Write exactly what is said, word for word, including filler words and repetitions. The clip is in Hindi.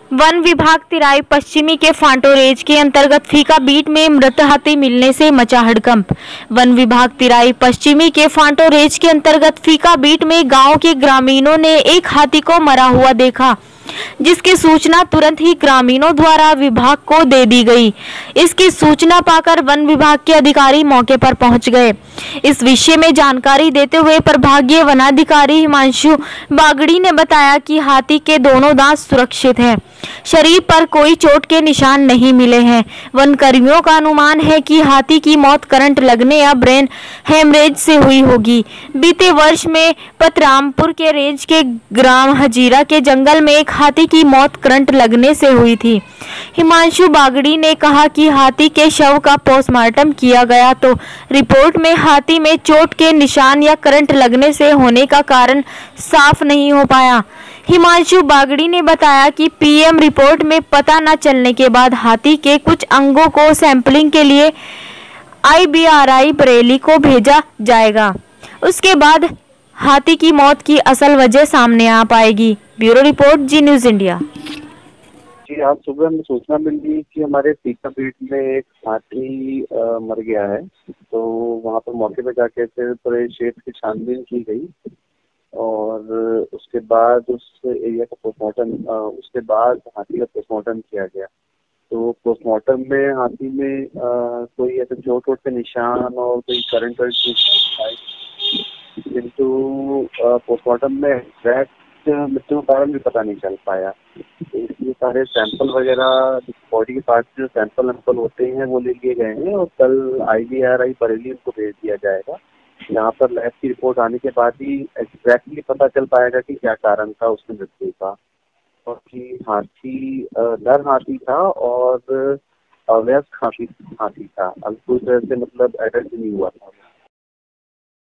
वन विभाग तिराई पश्चिमी के फांटो रेंज के अंतर्गत फीका बीट में मृत हाथी मिलने से मचा हड़कंप। वन विभाग तिराई पश्चिमी के फांटो रेंज के अंतर्गत फीका बीट में गांव के ग्रामीणों ने एक हाथी को मरा हुआ देखा, जिसकी सूचना तुरंत ही ग्रामीणों द्वारा विभाग को दे दी गई। इसकी सूचना पाकर वन विभाग के अधिकारी मौके पर पहुंच गए। इस विषय में जानकारी देते हुए प्रभागीय वनाधिकारी हिमांशु बागड़ी ने बताया कि हाथी के दोनों दांत सुरक्षित हैं, शरीर पर कोई चोट के निशान नहीं मिले हैं। वन कर्मियों का अनुमान है कि हाथी की मौत करंट लगने या ब्रेन हेमरेज से हुई होगी। बीते वर्ष में पतरामपुर के रेंज के ग्राम हजीरा के जंगल में एक हाथी की मौत करंट लगने से हुई थी। हिमांशु बागड़ी ने कहा कि हाथी के शव का पोस्टमार्टम किया गया तो रिपोर्ट में हाथी में चोट के निशान या करंट लगने से होने का कारण साफ नहीं हो पाया। हिमांशु बागड़ी ने बताया कि पीएम रिपोर्ट में पता न चलने के बाद हाथी के कुछ अंगों को सैंपलिंग के लिए आईबीआरआई बरेली को भेजा जाएगा। उसके बाद हाथी की मौत की असल वजह सामने आ पाएगी। Bureau report, Zee news India. जी, आज सुबह हमें सूचना मिली कि हमारे फीका बीट में एक हाथी मर गया है, तो वहाँ पर मौके पर जाके फिर पूरे क्षेत्र की छानबीन की गई और उसके बाद उस एरिया का पोस्टमार्टम उसके बाद हाथी का पोस्टमार्टम किया गया। तो पोस्टमार्टम में हाथी में आ, कोई ऐसे चोट वोट के निशान और कोई करंट आए, किंतु पोस्टमार्टम में एग्जैक्ट मृत्यु का कारण भी पता नहीं चल पाया। तो इसलिए सारे सैंपल वगैरह बॉडी के पार्ट जो सैंपल वैंपल होते हैं वो ले लिए गए हैं और कल आईवीआरआई बरेली उनको भेज दिया जाएगा। यहाँ पर लैब की रिपोर्ट आने के बाद ही एग्जैक्टली पता चल पाएगा कि क्या कारण था उसकी मृत्यु का, और कि हाथी नर हाथी था और अवयस्क हाथी हाथी था। अब पूरी तरह से मतलब एडल्ट नहीं हुआ था।